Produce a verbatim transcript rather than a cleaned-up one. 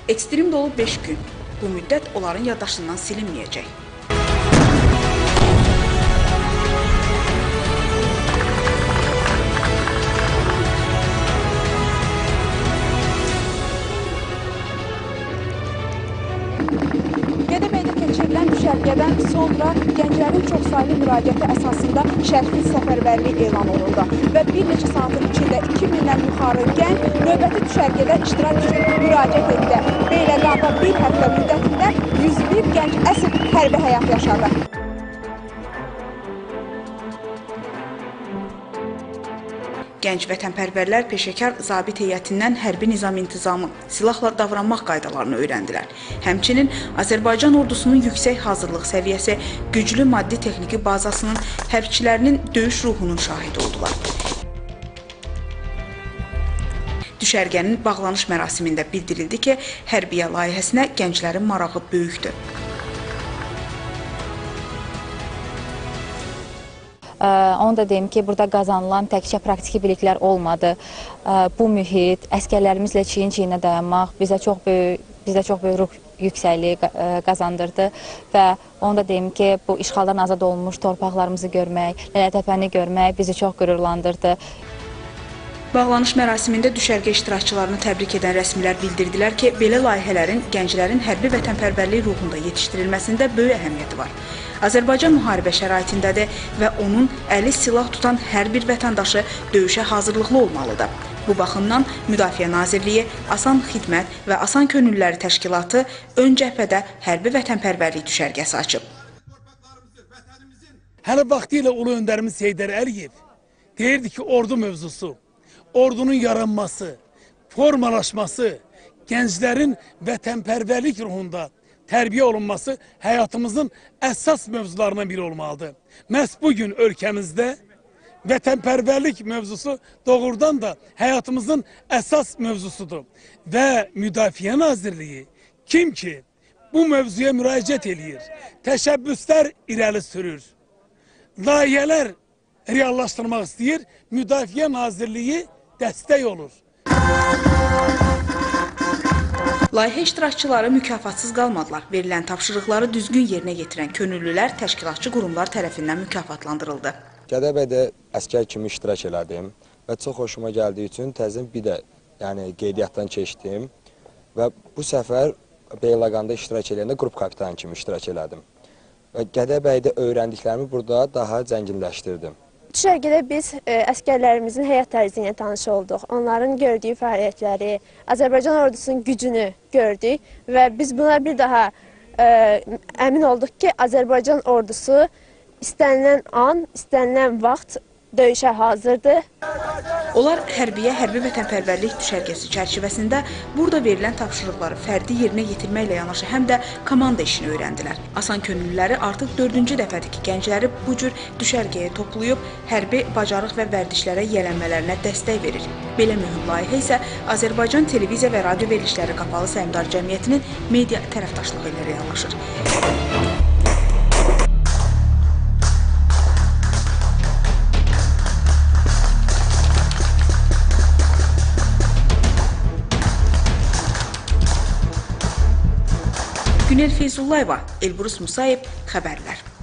Ekstrem dolu beş gün. Bu müddət onların yaddaşından silinməyəcək. Düşərgədən sonra gənclərin çoxsaylı müraciəti əsasında şərti səfərbərlik elan olundu və bir neçə saatin içində iki mindən yuxarı gənc növbəti düşərgədə iştirak üçün müraciət etdi. Beyləqanda bir həftə müddətində yüz bir gənc əsl hərbi həyat yaşadı. Gənc vətənpərvərlər peşəkar zabit heyətindən hərbi nizam intizamı, silahla davranmaq qaydalarını öyrəndilər. Həmçinin Azərbaycan ordusunun yüksək hazırlıq səviyyəsi, güclü maddi-texniki bazasının, hərbçilərinin döyüş ruhunun şahidi oldular. Düşərgənin bağlanış mərasimində bildirildi ki, hərbiyə layihəsinə gənclərin marağı böyükdür. Onu da deyim ki, burada qazanılan təkcə praktiki biliklər olmadı. Bu mühit, əskərlərimizlə çiyin-çiyinə dayanmaq bizə çox böyük, bizə çox böyük ruh yüksəkliyi qazandırdı və onu da deyim ki, bu işğaldan azad olmuş torpaqlarımızı görmək, Lələtəpəni görmək bizi çox qürurlandırdı. Bağlanış mərasimində düşərgə iştirakçılarını təbrik edən rəsmilər bildirdilər ki, belə layihələrin gənclərin hərbi vətənpərvərlik ruhunda yetişdirilməsində böyük əhəmiyyəti var. Azərbaycan müharibə şəraitindədir və onun əli silah tutan hər bir vətəndaşı döyüşə hazırlıqlı olmalıdır. Bu baxımdan Müdafiə Nazirliyi, Asan Xidmət və Asan Könüllüləri Təşkilatı ön cəbhədə hərbi vətənpərvərlik düşərgəsi açıb. Hələ vaxtilə Ulu Öndərimiz Heydər Əliyev deyirdi ki, ordu mövzusu, ordunun yaranması, formalaşması, gənclərin vətənpərvərlik ruhunda tərbiyə olunması həyatımızın əsas mövzularından biri olmalıdır. Məhz bugün ölkəmizdə vətənpərvərlik mövzusu doğrudan da həyatımızın əsas mövzusudur. Və Müdafiə Nazirliyi kim ki bu mövzuya müraciət edir, təşəbbüslər irəli sürür, layihələr reallaşdırmaq istəyir, Müdafiə Nazirliyi dəstək olur. Layihə iştirakçıları mükafatsız qalmadılar. Verilən tapşırıqları düzgün yerinə yetirən könüllülər təşkilatçı qurumlar tərəfindən mükafatlandırıldı. Gədəbəydə əskər kimi iştirak elədim və çox xoşuma gəldiyi üçün təzim bir də yəni, qeydiyyatdan keçdim və bu səfər Beyləqanda iştirak edəndə qrup kapitanı kimi iştirak elədim. Və Gədəbəydə öyrəndiklərimi burada daha zənginləşdirdim. Düşərgədə biz ə, əskərlərimizin həyat tərzi ilə tanış olduq. Onların gördüyü fəaliyyətləri, Azərbaycan ordusunun gücünü gördük və biz buna bir daha ə, əmin olduq ki, Azərbaycan ordusu istənilən an, istənilən vaxt döyüşə hazırdır. Onlar hərbiyə hərbi vətənpərvərlik düşərgəsi çərçivəsində burada verilən tapşırıqları fərdi yerinə yetirməklə yanaşı həm də komanda işini öyrəndilər. Asan Könüllüləri artıq dördüncü dəfədir ki, gəncləri bu cür düşərgəyə toplayıb hərbi bacarıq və vərdişlərə yiyələnmələrinə dəstək verir. Belə mühüm layihə isə Azərbaycan Televiziya və Radio Verilişləri Qapalı Səhmdar Cəmiyyətinin media tərəfdaşlığı ilə reallaşır. Günel Feyzullayeva, Elbrus Musayev, xəbərlər.